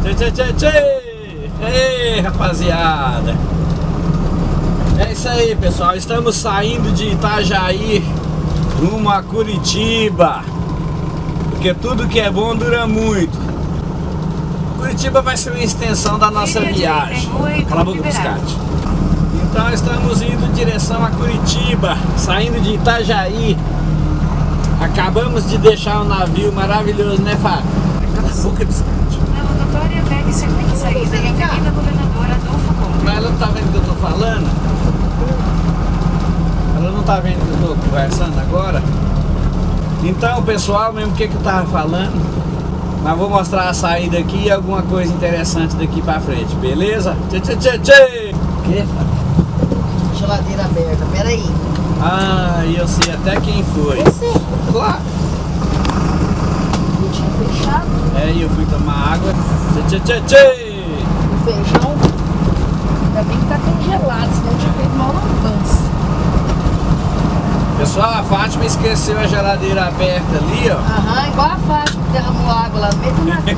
Tchê, tchê, tchê. Ei, rapaziada. É isso aí, pessoal. Estamos saindo de Itajaí rumo a Curitiba, porque tudo que é bom dura muito. Curitiba vai ser uma extensão da nossa viagem. Cala a boca, biscate. Então estamos indo em direção a Curitiba, saindo de Itajaí. Acabamos de deixar um navio maravilhoso, né, Fábio? Cala a boca, biscate. Na rotatória pegue segunda saída e Avenida Governador Adolfo Gomes. Mas ela não tá vendo o que eu tô falando? Ela não tá vendo o que eu tô conversando agora? Então, pessoal, mesmo o que eu tava falando, mas vou mostrar a saída aqui e alguma coisa interessante daqui pra frente, beleza? Tchê, tchê, tchê, tchê! O quê? Geladeira aberta, peraí. Ah, eu sei até quem foi. Você? Claro. Eu tinha fechado É, eu fui tomar água. Tchê, tchê, tchê, tchê! o feijão. Ainda bem que tá congelado, senão eu tinha feito mal lambança. Pessoal, a Fátima esqueceu a geladeira aberta ali, ó. Aham, igual a Fátima que derramou água lá no meio do navio.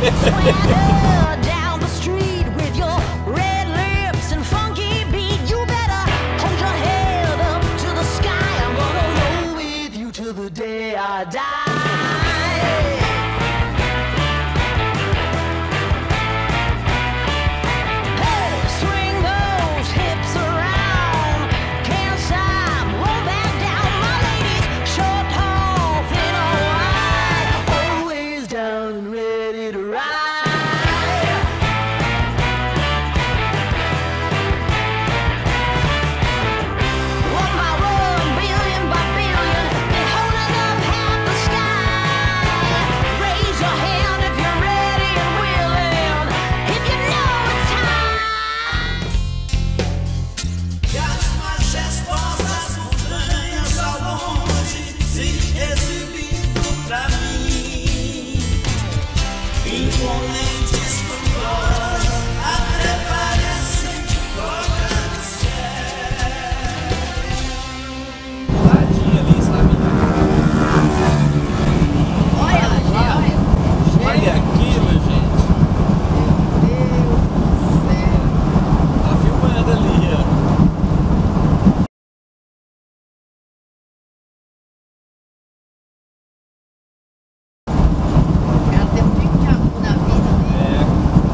Down the street with your red lips and funky beat, you better hold your head up to the sky. I'm gonna roll with you till the day I die. Hey, swing those hips around, can't stop, roll back down. My ladies, short, tall, thin or wide, always down and ready to ride. One by one, billion by billion, they're holding up half the sky. Raise your hand if you're ready and willing, if you know it's time. E as majestosas montanhas ao longe se exibindo pra mim, imponentes frondosas a treparem de toca no céu. Tadinha ali, sabe? Olha, olha. Olha aquilo, gente. Meu Deus do céu. Tá filmando ali, ó. Ela tem muito de amor na vida dele. É.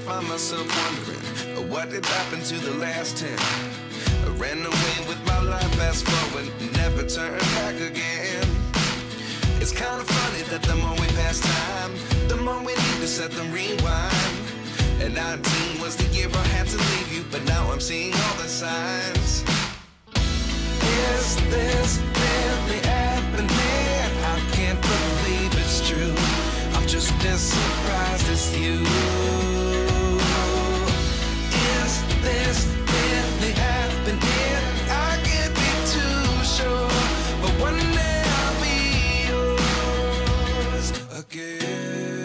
find myself wondering, what did happen to the last 10? I ran away with my life, fast forward, never turn back again. It's kind of funny that the more we pass time, the more we need to set them rewind. And 19 was the year I had to leave you, but now I'm seeing all the signs. Is this really happening? I can't believe it's true. I'm just as surprised as you. Is this really happening? I can't be too sure, but one day I'll be yours again.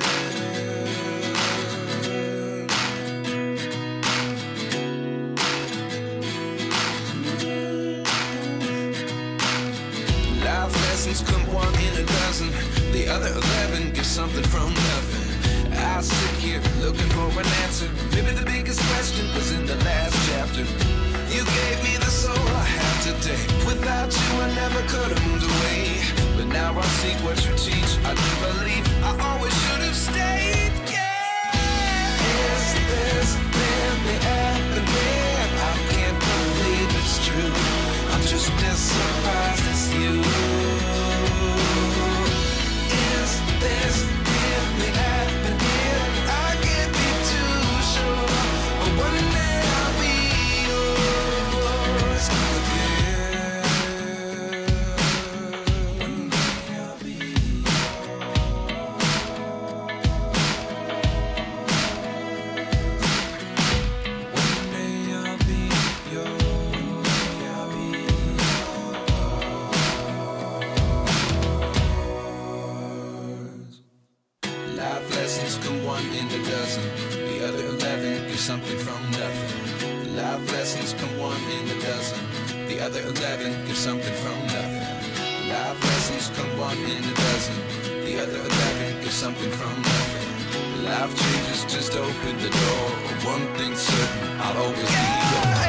Life lessons come one in a dozen. The other 11 get something from nothing. I sit here looking for an answer. Maybe the biggest question was in the last chapter. You gave me the soul I have today. Without you I never could have moved away. But now I see what you teach. I do believe I always should have stayed. Yeah. Is this really happening? I can't believe it's true. I'm just as surprised as you. Is this really happening? I can't be too sure, but one day I'll be yours again. One day I'll be yours. One day I'll be yours. Life lessons come one in a dozen. The other 11 get something from nothing. Life lessons come one in a dozen. The other 11 get something from nothing. Life lessons come one in a dozen. The other 11 get something from nothing. Life changes just open the door. One thing's certain, I'll always be yours.